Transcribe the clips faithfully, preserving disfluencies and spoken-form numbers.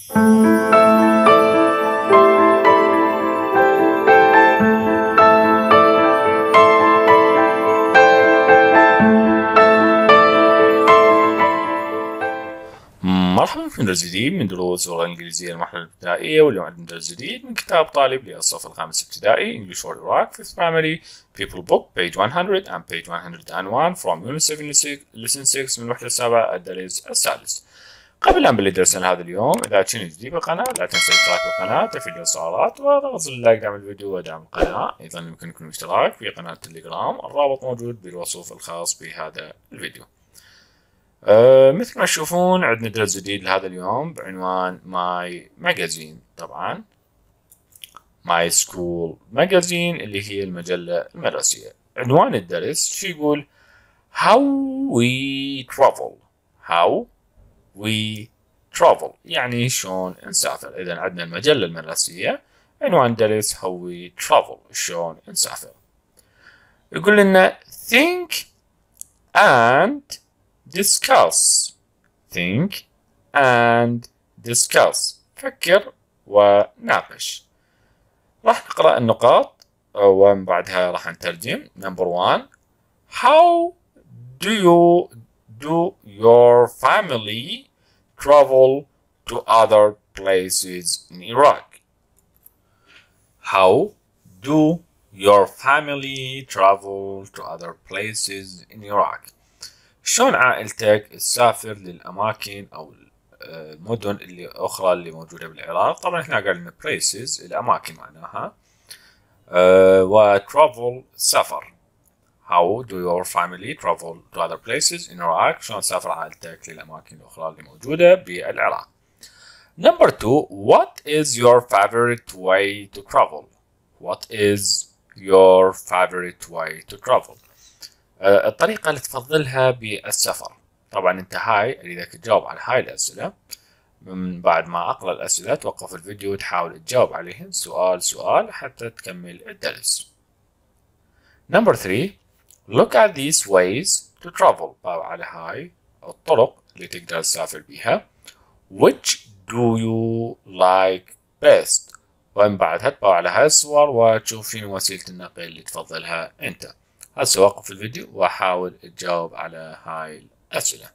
مرحبا بكم درس جديد من دروس اللغة الإنجليزية المرحلة الابتدائية، واليوم عندنا درس جديد من كتاب طالب للصف الخامس ابتدائي English for Iraq Fifth Primary People Book page one hundred and page one hundred one from Unit seven Lesson six من الوحدة السابعة الدرس السادس. قبل أن نبدأ درسنا هذا اليوم، إذا كنت جديد بالقناة لا تنسى الاشتراك بالقناة وتفعيل الإصدارات وضغط زر اللايك دعم الفيديو ودعم القناة. أيضا يمكنكم الاشتراك في قناة التليجرام، الرابط موجود بالوصف الخاص بهذا الفيديو. أه مثل ما تشوفون عندنا درس جديد لهذا اليوم بعنوان ماي ماجازين. طبعا ماي سكول ماجازين اللي هي المجلة المدرسية. عنوان الدرس شو يقول؟ How we travel. How we travel يعني شلون نسافر. إذا عندنا المجلة المدرسية، عنوان الدرس How we travel شلون نسافر. يقول لنا think and discuss. think and discuss فكر وناقش. راح نقرأ النقاط ومن بعدها راح نترجم. number one, how do you do your family travel to other places in Iraq? How do your family travel to other places in Iraq? شلون عائلتك تسافر للأماكن أو المدن اللي أخرى اللي موجودة بالعراق؟ طبعا احنا قلنا places الأماكن معناها، أه و travel سفر. How do your family travel to other places in Iraq؟ شلون تسافر عائلتك للأماكن الأخرى اللي موجودة بالعراق. Number two, what is your favorite way to travel? What is your favorite way to travel? الطريقة اللي تفضلها بالسفر. طبعا انت هاي اريدك تجاوب على هاي الأسئلة. من بعد ما أقرأ الأسئلة توقف الفيديو وتحاول تجاوب عليهن سؤال سؤال حتى تكمل الدرس. Number three, look at these ways to travel. طبعا على هاي الطرق اللي تقدر تسافر بيها. Which do you like best؟ ومن بعدها تطلع على هاي الصور وتشوف شنو وسيلة النقل اللي تفضلها انت. هسه وقف الفيديو وحاول تجاوب على هاي الأسئلة.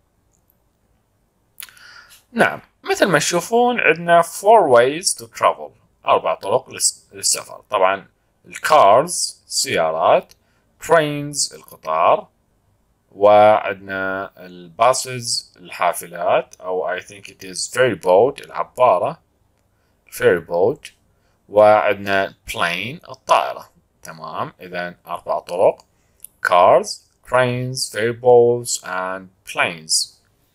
نعم، مثل ما تشوفون عندنا four ways to travel. أربع طرق للسفر. طبعا الكارز السيارات، trains القطار، وعندنا الباسز الحافلات أو I think it is ferry boat العبارة ferry boat، وعندنا plane الطائرة. تمام، إذا أربع طرق: cars, trains, ferry boats and planes.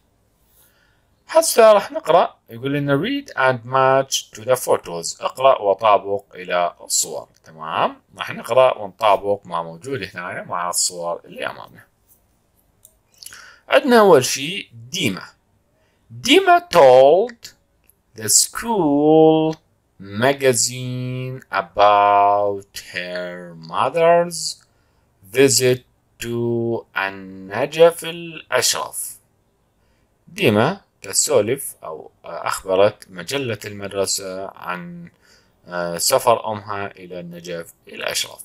هسه راح نقرأ. يقول لنا read and match to the photos. اقرأ وطابق إلى الصور. تمام، راح نقرأ ونطابق ما موجود هنا مع الصور اللي أمامنا. عندنا أول شيء ديما. ديما told the school magazine about her mother's visit to النجف الأشرف. ديما تسولف أو أخبرت مجلة المدرسة عن سفر أمها إلى النجف الأشرف.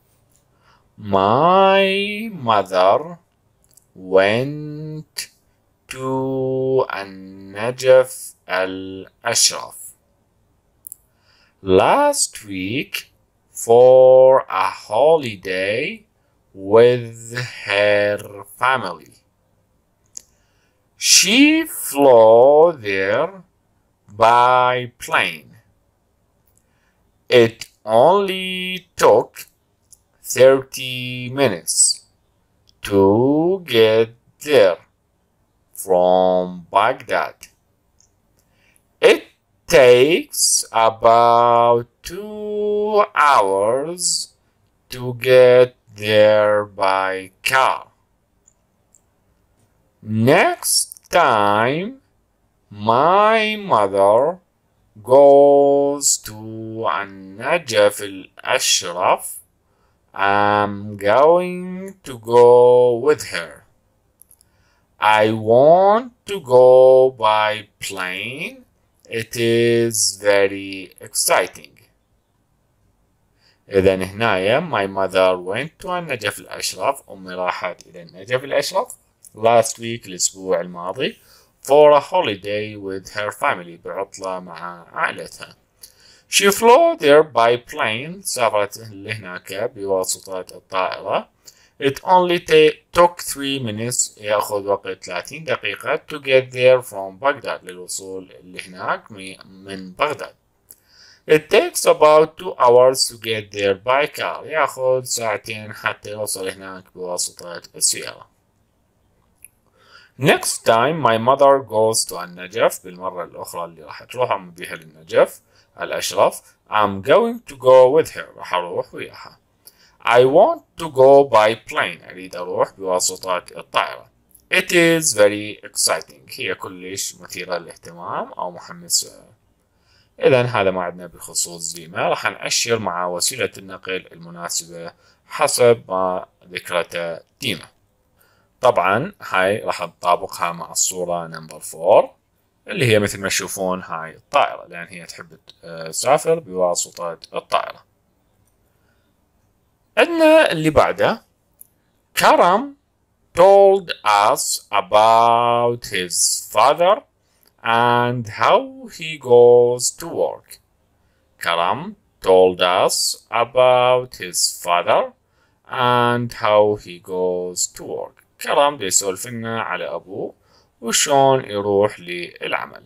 My mother went to النجف الأشرف last week for a holiday with her family. She flew there by plane. It only took thirty minutes to get there from Baghdad. It takes about two hours to get there by car. Next time my mother goes to النجف الأشرف, I'm going to go with her. I want to go by plane. It is very exciting. إذا هنايا my mother went to النجف الأشرف. أمي راحت إلى النجف الأشرف last week الأسبوع الماضي for a holiday with her family بعطلة مع عائلتها. She flew there by plane. سافرت لهناك بواسطة الطائرة. It only took three minutes. يأخذ وقت ثلاثين دقيقة to get there from Baghdad للوصول لهناك من بغداد. It takes about two hours to get there by car. يأخذ ساعتين حتى يوصل هناك بواسطة السيارة. Next time my mother goes to النجف بالمرة الأخرى اللي راح تروح أم بيها للنجف الأشرف I'm going to go with her. راح أروح وياها. I want to go by plane. أريد أروح بواسطة الطائرة. It is very exciting. هي كلش مثيرة للاهتمام أو محمسة. إذا هذا ما عندنا بخصوص ديما. راح نأشر مع وسيلة النقل المناسبة حسب ما ذكرته ديما. طبعا هاي راح نطابقها مع الصورة نمبر فور اللي هي مثل ما تشوفون هاي الطائرة لأن هي تحب تسافر بواسطة الطائرة. عندنا اللي بعده كرم told us about his father and how he goes to work. Karam told us about his father and how he goes to work. كرم دي يسولف لنا على أبوه وشون يروح للعمل.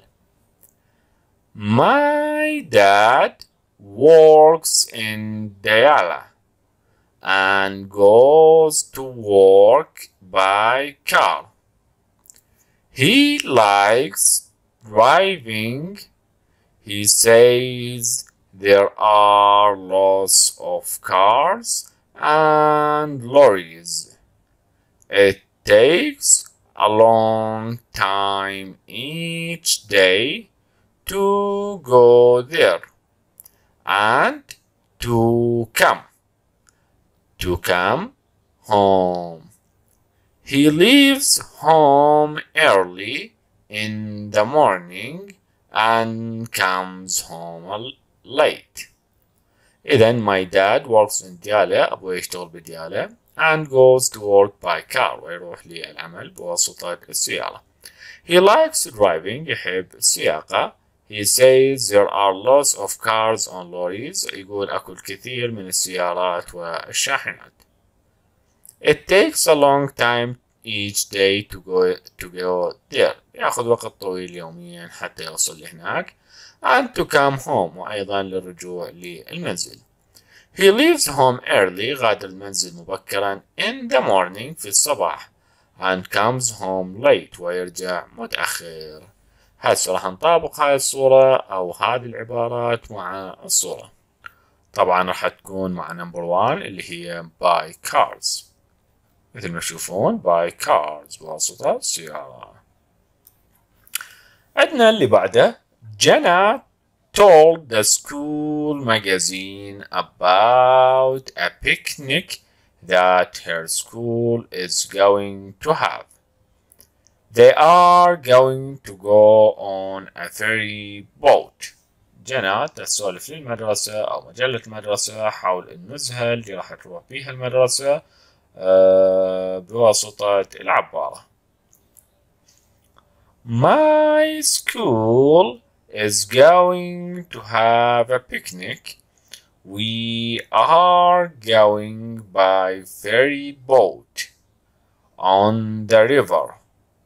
My dad works in Diyala and goes to work by car. He likes driving. He says there are lots of cars and lorries. It takes a long time each day to go there and to come. To come home. He leaves home early in the morning and comes home late. إذن my dad works in ديالى. أبوي يشتغل بديالى and goes to work by car ويروح للعمل بواسطة السيارة. He likes driving. يحب السياقة. He says there are lots of cars on lorries. يقول أكو الكثير من السيارات والشاحنات. It takes a long time each day to go to go there. يأخذ وقت طويل يوميا حتى يوصل لهناك. And to come home وأيضا للرجوع للمنزل. He leaves home early. غادر المنزل مبكرا in the morning في الصباح. And comes home late ويرجع متأخر. هسه راح نطابق هاي الصورة أو هذه العبارات مع الصورة. طبعا راح تكون مع نمبر واحد اللي هي by cars. مثل ما تشوفون by cars بواسطة السيارة. عندنا اللي بعده جنى told the school magazine about a picnic that her school is going to have. They are going to go on a ferry boat. جنى تسولف للمدرسة أو مجلة المدرسة حول النزهة اللي راح تروح بيها المدرسة أه بواسطة العبارة. My school is going to have a picnic. We are going by ferry boat on the river.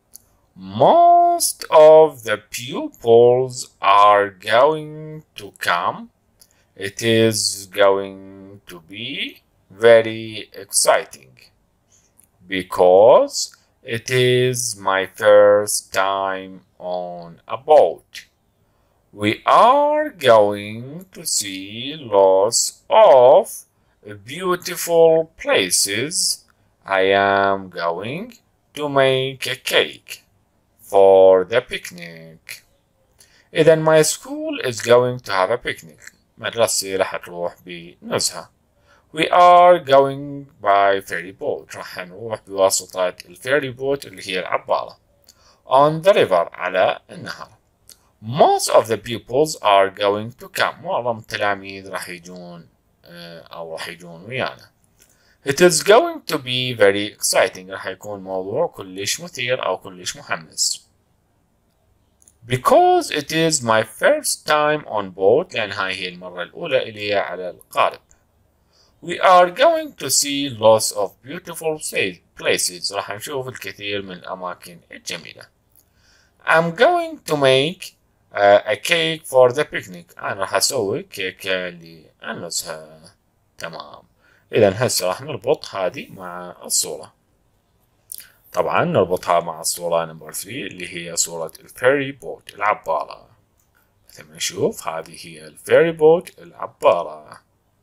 Most of the pupils are going to come. It is going to be very exciting because it is my first time on a boat. We are going to see lots of beautiful places. I am going to make a cake for the picnic. إذن my school is going to have a picnic. مدرستي راح تروح بنزهة. We are going by ferry boat. راح نروح بواسطة الفيري بوت اللي هي العبارة. On the river على النهر. most of the pupils are going to come. معظم التلاميذ راح يجون أو راح يجون ويانا. It is going to be very exciting. راح يكون موضوع كلش مثير أو كلش محمس. Because it is my first time on board. لأن هاي هي المرة الأولى إلي على القارب. We are going to see lots of beautiful places. راح نشوف الكثير من الأماكن الجميلة. I'm going to make uh, a cake for the picnic. أنا راح أسوي كيكة للنزهة. تمام. إذا هسه راح نربط هذه مع الصورة. طبعا نربطها مع الصورة نمبر ثلاثة اللي هي صورة الفيري بوت العبارة. مثل ما نشوف هذه هي الفيري بوت العبارة.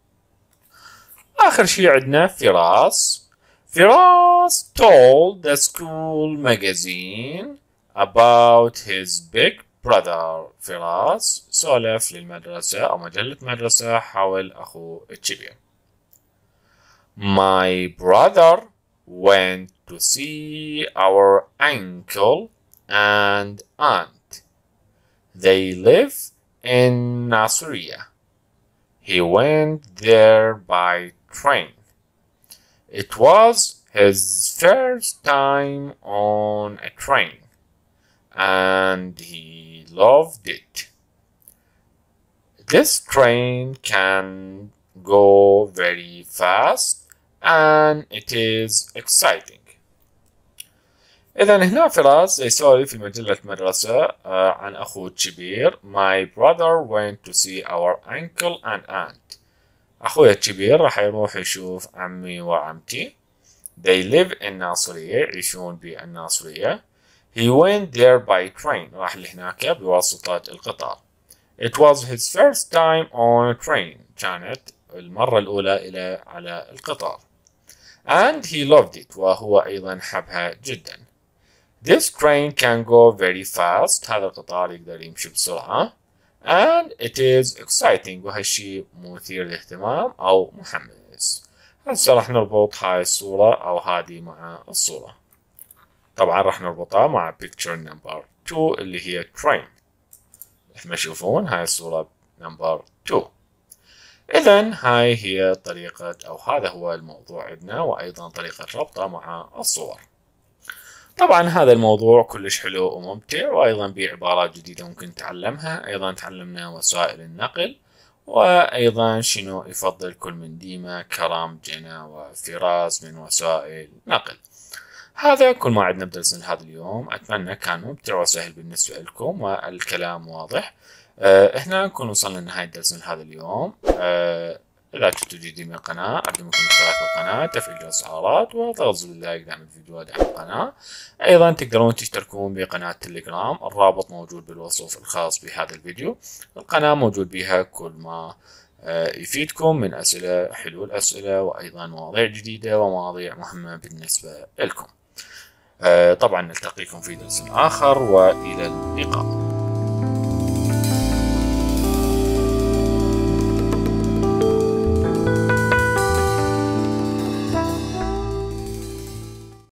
آخر شي عندنا فراس. فراس told the school magazine about his big brother. فراس سولف للمدرسة أو مجلة مدرسة حول أخوه الكبير. My brother went to see our uncle and aunt. They live in Nasiriyah. He went there by train. It was his first time on a train, and he loved it. This train can go very fast and it is exciting. إذا هنا فراس يسولف في مجلة مدرسة عن أخوه الكبير. My brother went to see our uncle and aunt. أخوي الكبير راح يروح يشوف عمي وعمتي. They live in ناصرية. يعيشون بالناصرية. He went there by train. راح لهناك بواسطة القطار. It was his first time on a train. كانت المرة الأولى إلى على القطار. And he loved it. وهو أيضا حبها جدا. This train can go very fast. هذا القطار يقدر يمشي بسرعة. And it is exciting. وهالشي مثير للاهتمام أو محمس. هسه راح نربط هاي الصورة أو هذه مع الصورة. طبعا راح نربطها مع picture number two اللي هي train. مثل ما تشوفون هاي الصورة number two. إذن هاي هي طريقة أو هذا هو الموضوع عندنا وأيضا طريقة ربطه مع الصور. طبعا هذا الموضوع كلش حلو وممتع وأيضا بعبارات جديدة ممكن نتعلمها. أيضا تعلمنا وسائل النقل وأيضا شنو يفضل كل من ديما كرم جنا وفراس من وسائل نقل. هذا كل ما عندنا بدرسنا هذا اليوم. أتمنى كان ممتع وسهل بالنسبة لكم والكلام واضح. أه هنا نكون وصلنا لنهاية درسنا هذا اليوم. أه إذا كنتوا جديدين من القناة أقدم لكم اشتراك بالقناة، تفعيل جرس الإشعارات وضغط زر اللايك دعم الفيديو ودعم القناة. أيضا تقدرون تشتركون بقناة تليجرام. الرابط موجود بالوصف الخاص بهذا الفيديو. القناة موجود بها كل ما أه يفيدكم من أسئلة، حلول أسئلة وأيضا مواضيع جديدة ومواضيع مهمة بالنسبة لكم. أه طبعا نلتقيكم في درس آخر وإلى اللقاء.